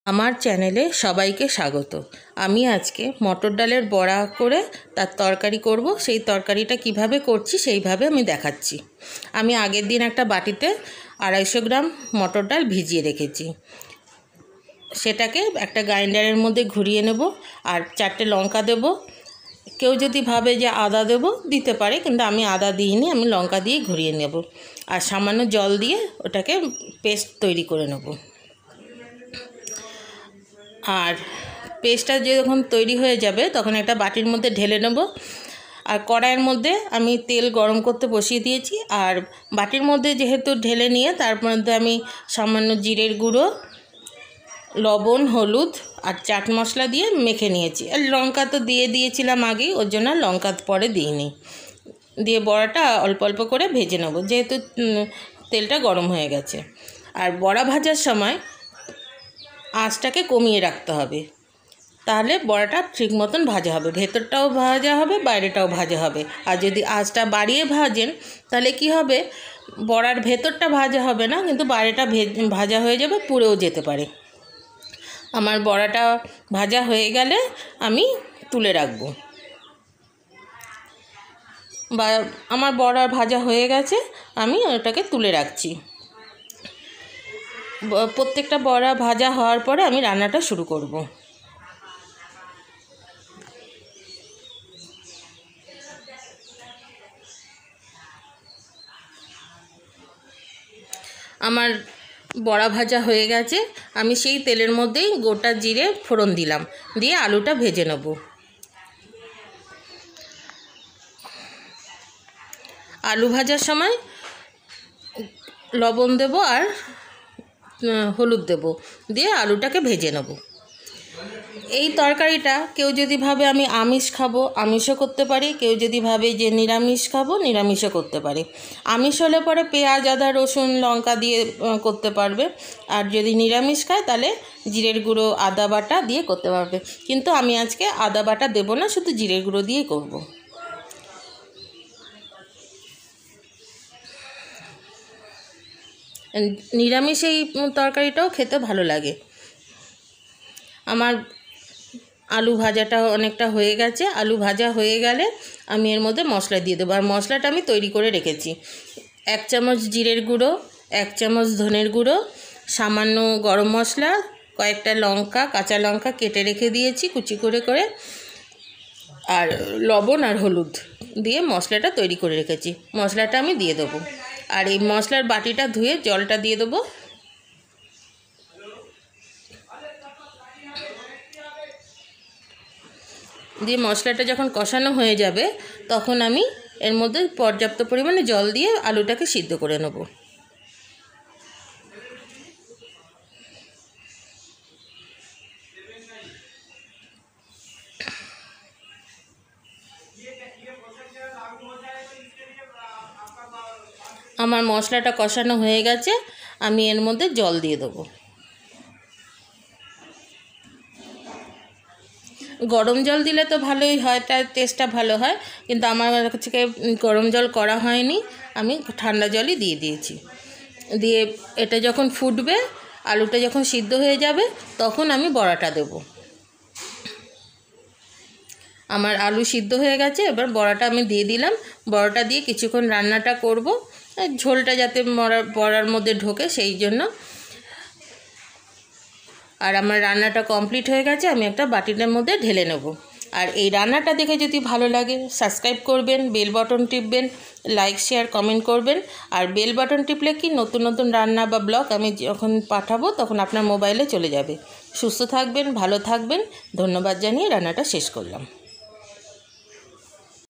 আমার চ্যানেলে সবাইকে স্বাগত। আমি আজকে মটর ডালের বড়া করে তার তরকারি করব। সেই তরকারিটা কিভাবে করছি সেইভাবে আমি দেখাচ্ছি। আমি আগের দিন একটা বাটিতে 250 গ্রাম মটর ডাল ভিজিয়ে রেখেছি। সেটাকে একটা গ্রাইন্ডারের মধ্যে ঘুরিয়ে নেব আর 4টে লঙ্কা দেব। কেউ যদি ভাবে যে আদা দেব দিতে পারে, কিন্তু আমি আদা দিইনি, আমি লঙ্কা দিয়ে ঘুরিয়ে নেব আর সামান্য জল দিয়ে ওটাকে পেস্ট তৈরি করে নেব। আর পেস্টটা যখন তৈরি হয়ে যাবে তখন একটা বাটির মধ্যে ঢেলে নেব। আর কড়াইয়ের মধ্যে আমি তেল গরম করতে বসিয়ে দিয়েছি। আর বাটির মধ্যে যেহেতু ঢেলে নিয়ে তার মধ্যে আমি সামান্য জিরের গুঁড়ো, লবণ, হলুদ আর চাট মশলা দিয়ে মেখে নিয়েছি। আর লঙ্কা তো দিয়ে দিয়েছিলাম আগেই, ওর জন্য লঙ্কা পরে দিইনি। দিয়ে বড়াটা অল্প অল্প করে ভেজে নেব, যেহেতু তেলটা গরম হয়ে গেছে। আর বড়া ভাজার সময় আঁচটাকে কমিয়ে রাখতে হবে, তাহলে বড়াটা ঠিক মতন ভাজা হবে, ভেতরটাও ভাজা হবে, বাইরেটাও ভাজা হবে। আর যদি আঁচটা বাড়িয়ে ভাজেন তাহলে কি হবে, বড়ার ভেতরটা ভাজা হবে না, কিন্তু বাইরেটা ভাজা হয়ে যাবে, পুড়েও যেতে পারে। আমার বড়াটা ভাজা হয়ে গেলে আমি তুলে রাখবো। বা আমার বড়া ভাজা হয়ে গেছে, আমি ওটাকে তুলে রাখছি। প্রত্যেকটা বড়া ভাজা হওয়ার পরে আমি রান্নাটা শুরু করব। আমার বড়া ভাজা হয়ে গেছে, আমি সেই তেলের মধ্যেই গোটা জিরে ফোড়ন দিলাম, দিয়ে আলুটা ভেজে নেব। আলু ভাজার সময় লবণ দেব আর হলুদ দেব, দিয়ে আলুটাকে ভেজে নেব। এই তরকারিটা কেউ যদি ভাবে আমি আমিষ খাবো, আমিষও করতে পারি। কেউ যদি ভাবে যে নিরামিষ খাবো, নিরামিষও করতে পারে। আমিষ হলে পরে পেঁয়াজ, আদা, রসুন, লঙ্কা দিয়ে করতে পারবে। আর যদি নিরামিষ খায় তাহলে জিরের গুঁড়ো, আদা বাটা দিয়ে করতে পারবে। কিন্তু আমি আজকে আদা বাটা দেবো না, শুধু জিরের গুঁড়ো দিয়েই করব। নিরামিষ এই তরকারিটাও খেতে ভালো লাগে। আমার আলু ভাজাটা অনেকটা হয়ে গেছে। আলু ভাজা হয়ে গেলে আমি এর মধ্যে মশলা দিয়ে দেবো। আর মশলাটা আমি তৈরি করে রেখেছি। 1 চামচ জিরের গুঁড়ো, 1 চামচ ধনের গুঁড়ো, সামান্য গরম মশলা, কয়েকটা লঙ্কা, কাঁচা লঙ্কা কেটে রেখে দিয়েছি কুচি করে করে, আর লবণ আর হলুদ দিয়ে মশলাটা তৈরি করে রেখেছি। মশলাটা আমি দিয়ে দেবো। আর এই মশলার বাটিটা ধুয়ে জলটা দিয়ে দেবো। দিয়ে মশলাটা যখন কষানো হয়ে যাবে তখন আমি এর মধ্যে পর্যাপ্ত পরিমাণে জল দিয়ে আলুটাকে সিদ্ধ করে নেব। আমার মশলাটা কষানো হয়ে গেছে, আমি এর মধ্যে জল দিয়ে দেবো। গরম জল দিলে তো ভালোই হয়, তার টেস্টটা ভালো হয়, কিন্তু আমার কাছে গরম জল করা হয়নি, আমি ঠান্ডা জলই দিয়ে দিয়েছি। দিয়ে এটা যখন ফুটবে, আলুটা যখন সিদ্ধ হয়ে যাবে তখন আমি বড়াটা দেব। আমার আলু সিদ্ধ হয়ে গেছে, এবার বড়াটা আমি দিয়ে দিলাম। বড়াটা দিয়ে কিছুক্ষণ রান্নাটা করব, ঝোলটা যাতে বড়ার মধ্যে ঢোকে সেই জন্য। আর আমার রান্নাটা কমপ্লিট হয়ে গেছে, আমি একটা বাটিটার মধ্যে ঢেলে নেব। আর এই রান্নাটা দেখে যদি ভালো লাগে সাবস্ক্রাইব করবেন, বেল বাটন টিপবেন, লাইক, শেয়ার, কমেন্ট করবেন। আর বেল বাটন টিপলে কি নতুন নতুন রান্না বা ব্লগ আমি যখন পাঠাবো তখন আপনার মোবাইলে চলে যাবে। সুস্থ থাকবেন, ভালো থাকবেন। ধন্যবাদ জানিয়ে রান্নাটা শেষ করলাম।